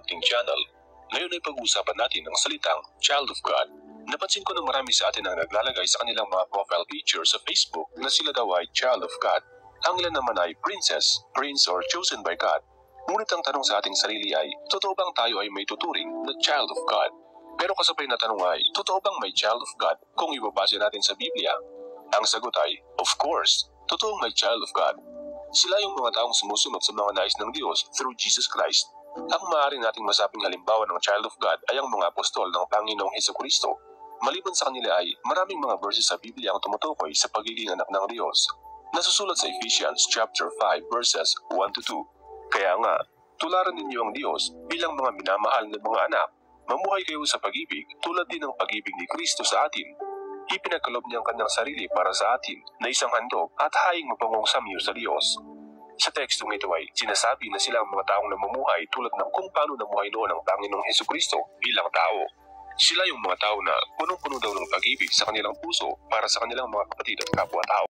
aking channel. Ngayon ay pag-uusapan natin ang salitang Child of God. Napansin ko na marami sa atin ang naglalagay sa kanilang mga profile picture sa Facebook na sila daw ay Child of God. Ang ilan naman ay Princess, Prince or Chosen by God. Ngunit ang tanong sa ating sarili ay, totoo bang tayo ay may tuturing na Child of God? Pero kasabay na tanong ay, totoo bang may Child of God kung ibabase natin sa Biblia? Ang sagot ay, of course, totoong may Child of God. Sila yung mga taong sumusunod sa mga nais ng Diyos through Jesus Christ. Ang maaari nating masabing halimbawa ng Child of God ay ang mga apostol ng Panginoong Hesukristo. Maliban sa kanila ay maraming mga verses sa Biblia ang tumutukoy sa pagiging anak ng Diyos. Nasusulat sa Ephesians chapter 5 verses 1-2. Kaya nga, tularan ninyo ang Diyos bilang mga minamahal na mga anak. Mamuhay kayo sa pag-ibig tulad din ng pag-ibig ni Kristo sa atin. Ipinagkaloob niya ang kanyang sarili para sa atin na isang handog at haing mapangong samyo sa Diyos. Sa tekstong ito ay sinasabi na sila ang mga taong namumuhay tulad ng kung paano namuhay noon ang Panginoong Hesukristo bilang tao. Sila yung mga tao na punong-puno daw ng pag-ibig sa kanilang puso para sa kanilang mga kapatid at kapwa-tao.